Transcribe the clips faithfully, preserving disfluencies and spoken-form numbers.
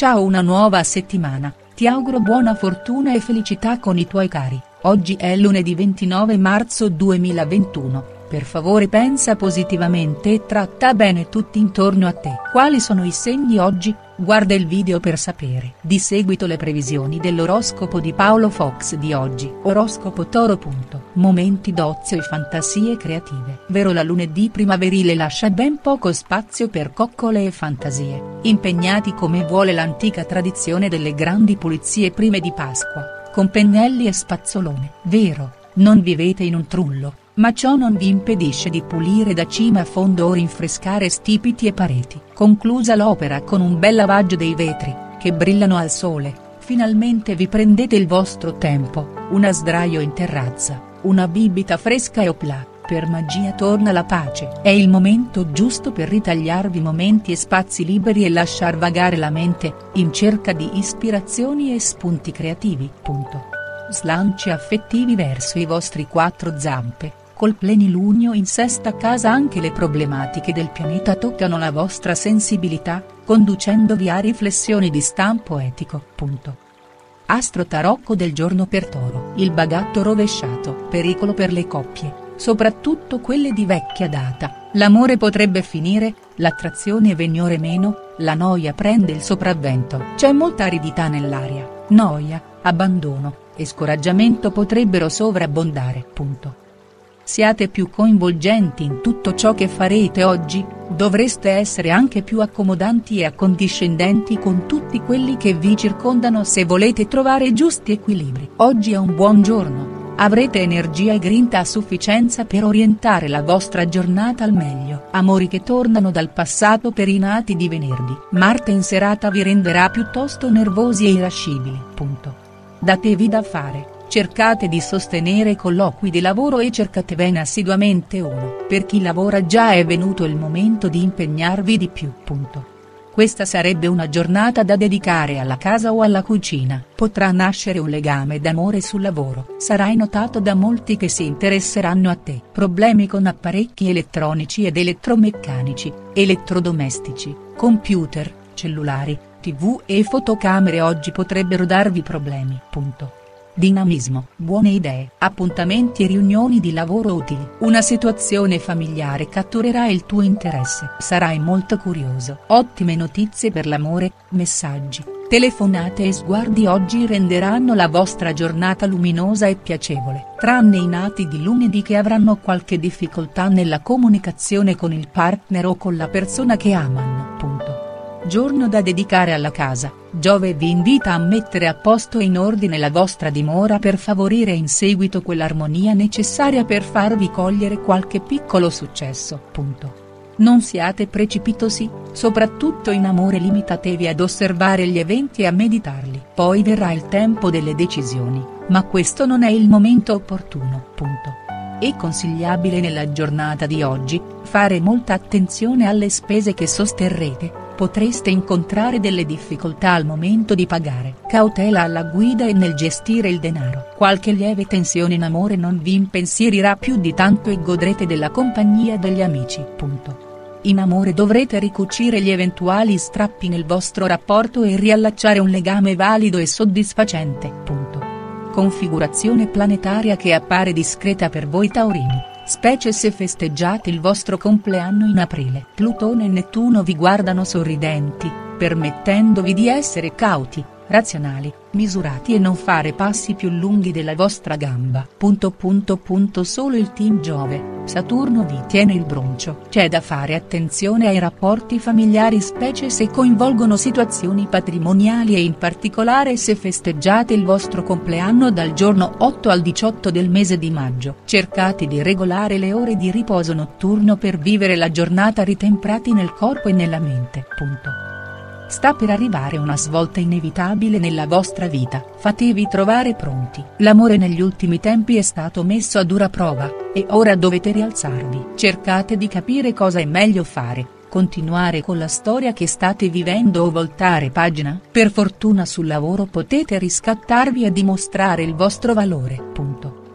Ciao, una nuova settimana, ti auguro buona fortuna e felicità con i tuoi cari. Oggi è lunedì ventinove marzo duemilaventuno, per favore pensa positivamente e tratta bene tutti intorno a te. Quali sono i segni oggi? Guarda il video per sapere. Di seguito le previsioni dell'oroscopo di Paolo Fox di oggi. Oroscopo Toro. Momenti d'ozio e fantasie creative. Vero, la lunedì primaverile lascia ben poco spazio per coccole e fantasie, impegnati come vuole l'antica tradizione delle grandi pulizie prime di Pasqua, con pennelli e spazzolone. Vero, non vivete in un trullo, ma ciò non vi impedisce di pulire da cima a fondo o rinfrescare stipiti e pareti. Conclusa l'opera con un bel lavaggio dei vetri, che brillano al sole, finalmente vi prendete il vostro tempo, una sdraio in terrazza, una bibita fresca e opla, per magia torna la pace. È il momento giusto per ritagliarvi momenti e spazi liberi e lasciar vagare la mente, in cerca di ispirazioni e spunti creativi. Punto. Slanci affettivi verso i vostri quattro zampe. Col plenilunio in sesta casa anche le problematiche del pianeta toccano la vostra sensibilità, conducendovi a riflessioni di stampo etico. Punto. Astro tarocco del giorno per Toro. Il bagatto rovesciato, pericolo per le coppie, soprattutto quelle di vecchia data. L'amore potrebbe finire, l'attrazione venire meno, la noia prende il sopravvento. C'è molta aridità nell'aria, noia, abbandono e scoraggiamento potrebbero sovrabbondare. Punto. Siate più coinvolgenti in tutto ciò che farete oggi, dovreste essere anche più accomodanti e accondiscendenti con tutti quelli che vi circondano se volete trovare giusti equilibri. Oggi è un buon giorno, avrete energia e grinta a sufficienza per orientare la vostra giornata al meglio. Amori che tornano dal passato per i nati di venerdì. Marte in serata vi renderà piuttosto nervosi e irascibili. Punto. Datevi da fare. Cercate di sostenere colloqui di lavoro e cercatevene assiduamente uno. Per chi lavora già è venuto il momento di impegnarvi di più. Punto. Questa sarebbe una giornata da dedicare alla casa o alla cucina. Potrà nascere un legame d'amore sul lavoro. Sarai notato da molti che si interesseranno a te. Problemi con apparecchi elettronici ed elettromeccanici, elettrodomestici, computer, cellulari, tv e fotocamere oggi potrebbero darvi problemi. Punto. Dinamismo, buone idee, appuntamenti e riunioni di lavoro utili. Una situazione familiare catturerà il tuo interesse. Sarai molto curioso. Ottime notizie per l'amore, messaggi, telefonate e sguardi oggi renderanno la vostra giornata luminosa e piacevole. Tranne i nati di lunedì che avranno qualche difficoltà nella comunicazione con il partner o con la persona che amano. Punto. Giorno da dedicare alla casa. Giove vi invita a mettere a posto e in ordine la vostra dimora per favorire in seguito quell'armonia necessaria per farvi cogliere qualche piccolo successo. Punto. Non siate precipitosi, soprattutto in amore, limitatevi ad osservare gli eventi e a meditarli. Poi verrà il tempo delle decisioni, ma questo non è il momento opportuno. Punto. È consigliabile nella giornata di oggi, fare molta attenzione alle spese che sosterrete. Potreste incontrare delle difficoltà al momento di pagare. Cautela alla guida e nel gestire il denaro. Qualche lieve tensione in amore non vi impensierirà più di tanto e godrete della compagnia degli amici. Punto. In amore dovrete ricucire gli eventuali strappi nel vostro rapporto e riallacciare un legame valido e soddisfacente. Punto. Configurazione planetaria che appare discreta per voi taurini, specie se festeggiate il vostro compleanno in aprile. Plutone e Nettuno vi guardano sorridenti, permettendovi di essere cauti, razionali, misurati e non fare passi più lunghi della vostra gamba. Punto punto punto Solo il team Giove, Saturno vi tiene il broncio. C'è da fare attenzione ai rapporti familiari, specie se coinvolgono situazioni patrimoniali e in particolare se festeggiate il vostro compleanno dal giorno otto al diciotto del mese di maggio. Cercate di regolare le ore di riposo notturno per vivere la giornata ritemprati nel corpo e nella mente. Punto. Sta per arrivare una svolta inevitabile nella vostra vita. Fatevi trovare pronti. L'amore negli ultimi tempi è stato messo a dura prova, e ora dovete rialzarvi. Cercate di capire cosa è meglio fare, continuare con la storia che state vivendo o voltare pagina. Per fortuna sul lavoro potete riscattarvi e dimostrare il vostro valore. Punto.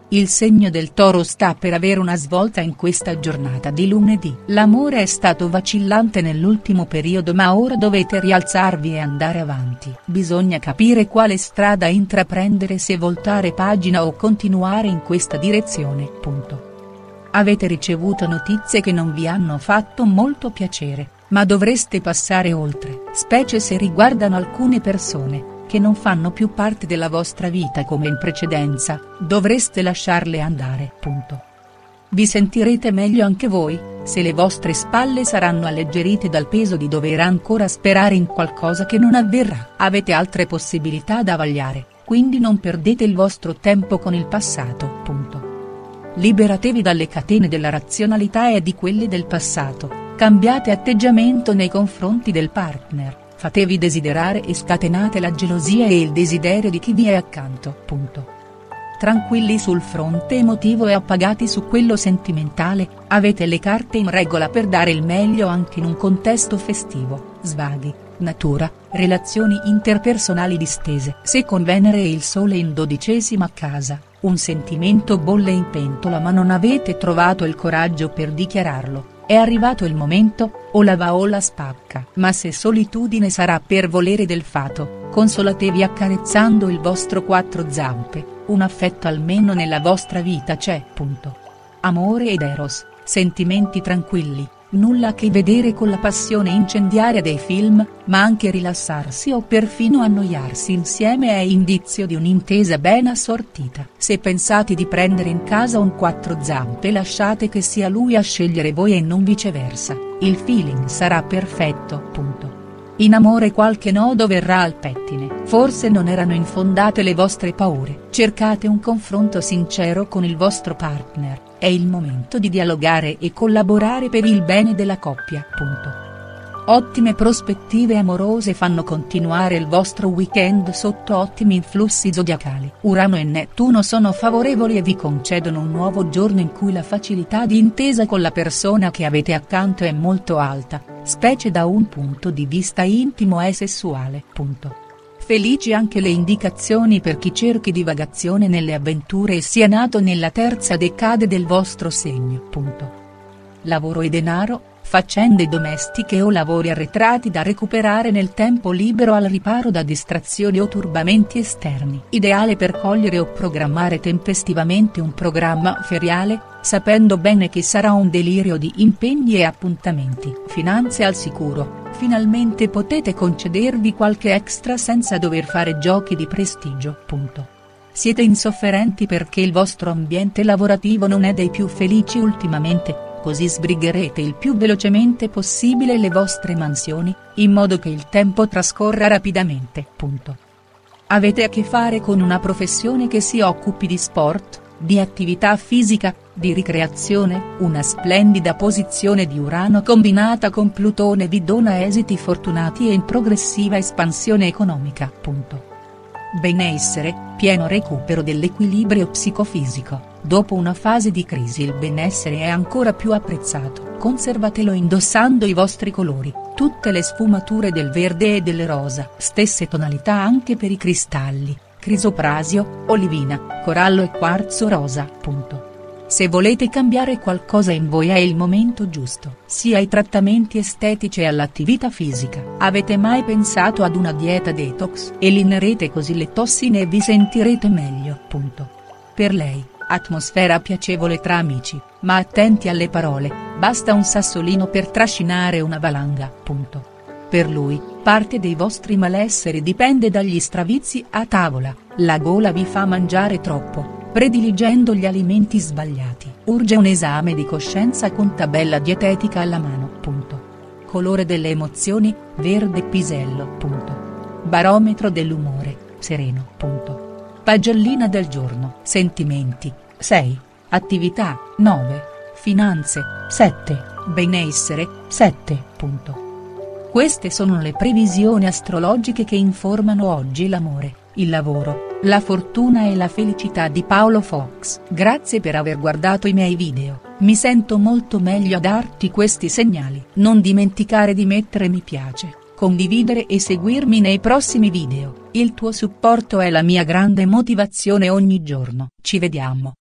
Il segno del Toro sta per avere una svolta in questa giornata di lunedì. L'amore è stato vacillante nell'ultimo periodo, ma ora dovete rialzarvi e andare avanti. Bisogna capire quale strada intraprendere, se voltare pagina o continuare in questa direzione. Punto. Avete ricevuto notizie che non vi hanno fatto molto piacere, ma dovreste passare oltre, specie se riguardano alcune persone che non fanno più parte della vostra vita come in precedenza. Dovreste lasciarle andare. Punto. Vi sentirete meglio anche voi, se le vostre spalle saranno alleggerite dal peso di dover ancora sperare in qualcosa che non avverrà. Avete altre possibilità da vagliare, quindi non perdete il vostro tempo con il passato. Punto. Liberatevi dalle catene della razionalità e di quelle del passato, cambiate atteggiamento nei confronti del partner. Fatevi desiderare e scatenate la gelosia e il desiderio di chi vi è accanto. Punto. Tranquilli sul fronte emotivo e appagati su quello sentimentale, avete le carte in regola per dare il meglio anche in un contesto festivo, svaghi, natura, relazioni interpersonali distese. Se con Venere e il Sole in dodicesima casa, un sentimento bolle in pentola ma non avete trovato il coraggio per dichiararlo, è arrivato il momento, o la va o la spacca. Ma se solitudine sarà per volere del fato, consolatevi accarezzando il vostro quattro zampe, un affetto almeno nella vostra vita c'è. Punto. Amore ed eros, sentimenti tranquilli, nulla a che vedere con la passione incendiaria dei film, ma anche rilassarsi o perfino annoiarsi insieme è indizio di un'intesa ben assortita. Se pensate di prendere in casa un quattro zampe, lasciate che sia lui a scegliere voi e non viceversa, il feeling sarà perfetto. Punto. In amore qualche nodo verrà al pettine, forse non erano infondate le vostre paure. Cercate un confronto sincero con il vostro partner, è il momento di dialogare e collaborare per il bene della coppia. Punto. Ottime prospettive amorose fanno continuare il vostro weekend sotto ottimi influssi zodiacali. Urano e Nettuno sono favorevoli e vi concedono un nuovo giorno in cui la facilità di intesa con la persona che avete accanto è molto alta, specie da un punto di vista intimo e sessuale. Punto. Felici anche le indicazioni per chi cerchi divagazione nelle avventure e sia nato nella terza decade del vostro segno. Punto. Lavoro e denaro, faccende domestiche o lavori arretrati da recuperare nel tempo libero al riparo da distrazioni o turbamenti esterni. Ideale per cogliere o programmare tempestivamente un programma feriale, sapendo bene che sarà un delirio di impegni e appuntamenti. Finanze al sicuro, finalmente potete concedervi qualche extra senza dover fare giochi di prestigio. Punto. Siete insofferenti perché il vostro ambiente lavorativo non è dei più felici ultimamente, così sbrigherete il più velocemente possibile le vostre mansioni, in modo che il tempo trascorra rapidamente. Punto. Avete a che fare con una professione che si occupi di sport, di attività fisica, di ricreazione, una splendida posizione di Urano combinata con Plutone vi dona esiti fortunati e in progressiva espansione economica. Punto. Benessere, pieno recupero dell'equilibrio psicofisico. Dopo una fase di crisi il benessere è ancora più apprezzato, conservatelo indossando i vostri colori, tutte le sfumature del verde e del rosa, stesse tonalità anche per i cristalli, crisoprasio, olivina, corallo e quarzo rosa. Punto. Se volete cambiare qualcosa in voi è il momento giusto, sia ai trattamenti estetici e all'attività fisica. Avete mai pensato ad una dieta detox? Eliminerete così le tossine e vi sentirete meglio. Punto. Per lei, atmosfera piacevole tra amici, ma attenti alle parole, basta un sassolino per trascinare una valanga. Punto. Per lui, parte dei vostri malesseri dipende dagli stravizi a tavola, la gola vi fa mangiare troppo, prediligendo gli alimenti sbagliati. Urge un esame di coscienza con tabella dietetica alla mano. Punto. Colore delle emozioni, verde pisello. Punto. Barometro dell'umore, sereno. Punto. Pagellina del giorno. Sentimenti, sei. Attività, nove. Finanze, sette. Benessere, sette. Punto. Queste sono le previsioni astrologiche che informano oggi l'amore, il lavoro, la fortuna e la felicità di Paolo Fox. Grazie per aver guardato i miei video, mi sento molto meglio a darti questi segnali. Non dimenticare di mettere mi piace, condividere e seguirmi nei prossimi video, il tuo supporto è la mia grande motivazione ogni giorno. Ci vediamo.